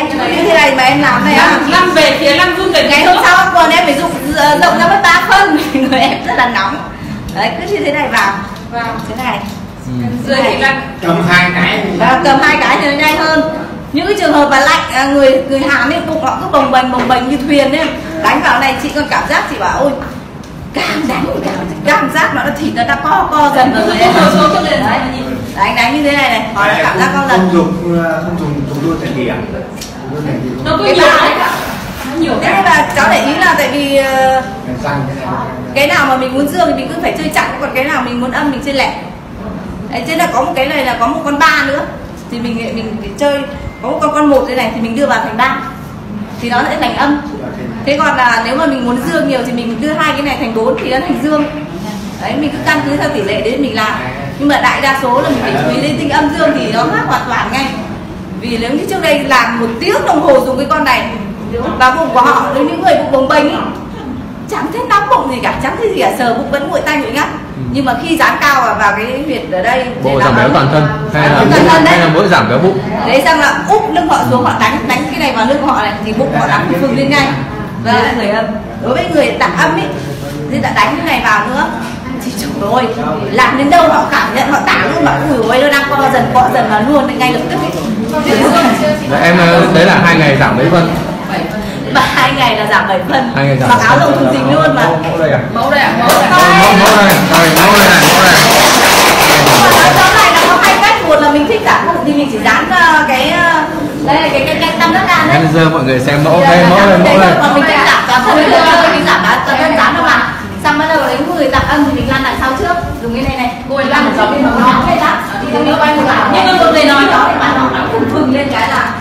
em chụp như thế này mà em làm này á. Lăn về phía lăn vương cái ngày hôm sau còn em phải rộng ra mất 3 phân. Người em rất là nóng. Đấy, cứ như thế này vào thế này. Dưới thì lăn cầm 2 cái. Cầm 2 cái thì nó nhanh hơn. Những cái trường hợp mà lạnh người Hàn ấy bụng họ cứ bồng bềnh như thuyền ấy, đánh vào này chị còn cảm giác chị bảo ôi càng đánh cảm giác nó thịt nó đã co dần rồi đấy. Đánh như thế này họ cảm giác co dần. Không dùng luôn tại vì nó có nhiều thế nên là cháu để ý là tại vì cái nào mà mình muốn dương thì mình cứ phải chơi chặt, còn cái nào mình muốn âm mình chơi lẻ. Đấy, chứ là có một cái này là có một con 3 nữa thì mình phải chơi, có một con 1 thế này thì mình đưa vào thành 3 thì nó sẽ thành âm. Thế còn là nếu mà mình muốn dương nhiều thì mình đưa 2 cái này thành 4 thì nó thành dương. Đấy, mình cứ căn cứ theo tỷ lệ đấy mình làm. Nhưng mà đại đa số là mình phải chú ý đến tinh âm dương thì nó khác hoàn toàn ngay. Vì nếu như trước đây làm 1 tiếng đồng hồ dùng cái con này và bụng của họ, nếu những người bụng bồng bềnh chẳng thấy nóng bụng gì cả, chẳng thấy gì cả, sờ bụng vẫn nguội tay nguội ngắt. Nhưng mà khi dán cao vào cái huyệt ở đây bộ giảm béo toàn thân hay là mỗi giảm béo bụng. Đấy, xong là úp lưng họ xuống, họ đánh cái này vào lưng họ này thì bụng họ nắm phừng lên ngay. Và là người âm. Đối với người tạng âm ấy thì đã đánh cái này vào nữa thì trời ơi, làm đến đâu họ cảm nhận, họ tả luôn mà ui ôi nó đang co dần mà luôn ngay lập tức ấy. Em đấy là 2 ngày giảm mấy phân? Và 2 ngày là giảm 7 phân. 2 ngày giảm. Mặc áo lông thùng dình luôn mà. Mẫu đây à? Mẫu đây à? Mẫu đây. Mẫu này. Cái này là có 2 cách, một là mình thích giảm thì mình chỉ dán cái đây là cái tâm đất đan đấy. Em giờ mọi người xem mẫu đây, mẫu đây. Còn mình thích giảm toàn thân mình giảm toàn thân dán nó vào. Xong bắt đầu đến người giảm âm thì mình lăn đằng sau trước, dùng cái này cô ấy lăn ở trong bên nó hết á thì nó bay một lại. Nhưng mà người nói đó thì bạn nó phừng lên cái là